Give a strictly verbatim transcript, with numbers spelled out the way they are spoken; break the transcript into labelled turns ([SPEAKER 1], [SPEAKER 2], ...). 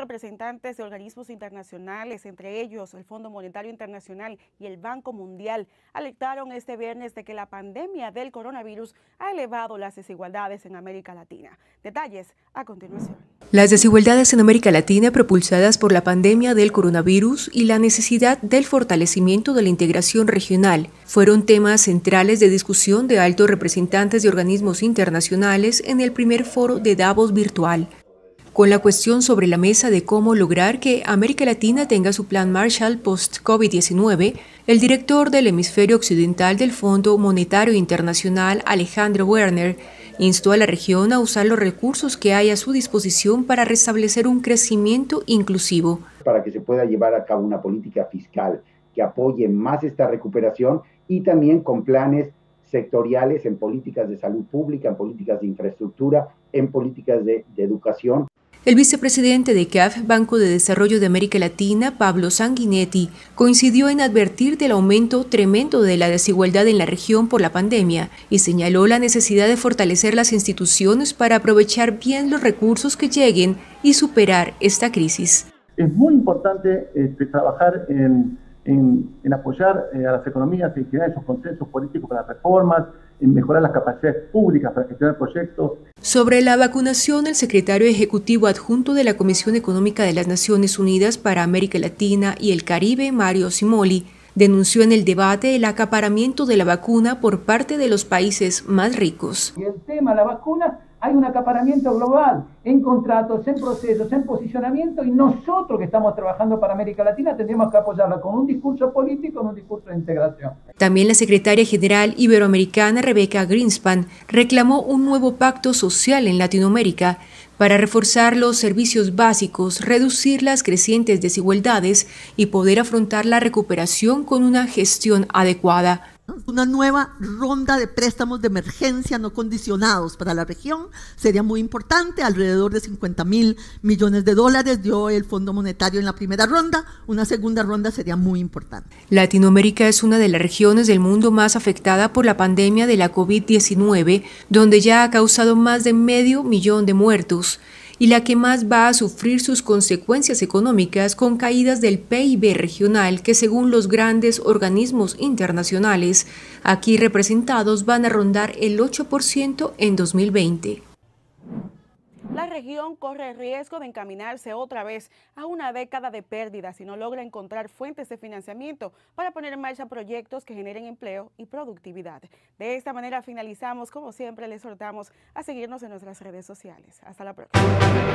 [SPEAKER 1] representantes de organismos internacionales, entre ellos el Fondo Monetario Internacional y el Banco Mundial, alertaron este viernes de que la pandemia del coronavirus ha elevado las desigualdades en América Latina. Detalles a continuación.
[SPEAKER 2] Las desigualdades en América Latina propulsadas por la pandemia del coronavirus y la necesidad del fortalecimiento de la integración regional fueron temas centrales de discusión de altos representantes de organismos internacionales en el primer foro de Davos virtual, con la cuestión sobre la mesa de cómo lograr que América Latina tenga su plan Marshall post-COVID diecinueve. El director del hemisferio occidental del Fondo Monetario Internacional, Alejandro Werner, instó a la región a usar los recursos que hay a su disposición para restablecer un crecimiento inclusivo.
[SPEAKER 3] Para que se pueda llevar a cabo una política fiscal que apoye más esta recuperación y también con planes sectoriales en políticas de salud pública, en políticas de infraestructura, en políticas de, de educación.
[SPEAKER 2] El vicepresidente de C A F, Banco de Desarrollo de América Latina, Pablo Sanguinetti, coincidió en advertir del aumento tremendo de la desigualdad en la región por la pandemia y señaló la necesidad de fortalecer las instituciones para aprovechar bien los recursos que lleguen y superar esta crisis.
[SPEAKER 4] Es muy importante este, trabajar en, en, en apoyar eh, a las economías y generar esos consensos políticos para las reformas, en mejorar las capacidades públicas para gestionar proyectos.
[SPEAKER 2] Sobre la vacunación, el secretario ejecutivo adjunto de la Comisión Económica de las Naciones Unidas para América Latina y el Caribe, Mario Cimoli, denunció en el debate el acaparamiento de la vacuna por parte de los países más ricos.
[SPEAKER 5] Y el tema de la vacuna, hay un acaparamiento global en contratos, en procesos, en posicionamiento, y nosotros que estamos trabajando para América Latina tendríamos que apoyarla con un discurso político, con un discurso de integración.
[SPEAKER 2] También la secretaria general iberoamericana Rebecca Greenspan reclamó un nuevo pacto social en Latinoamérica para reforzar los servicios básicos, reducir las crecientes desigualdades y poder afrontar la recuperación con una gestión adecuada.
[SPEAKER 6] Una nueva ronda de préstamos de emergencia no condicionados para la región sería muy importante, alrededor de cincuenta mil millones de dólares dio el Fondo Monetario en la primera ronda, una segunda ronda sería muy importante.
[SPEAKER 2] Latinoamérica es una de las regiones del mundo más afectada por la pandemia de la COVID diecinueve, donde ya ha causado más de medio millón de muertos, y la que más va a sufrir sus consecuencias económicas con caídas del P I B regional que, según los grandes organismos internacionales aquí representados, van a rondar el ocho por ciento en dos mil veinte.
[SPEAKER 1] La región corre el riesgo de encaminarse otra vez a una década de pérdidas si no logra encontrar fuentes de financiamiento para poner en marcha proyectos que generen empleo y productividad. De esta manera finalizamos. Como siempre, les exhortamos a seguirnos en nuestras redes sociales. Hasta la próxima.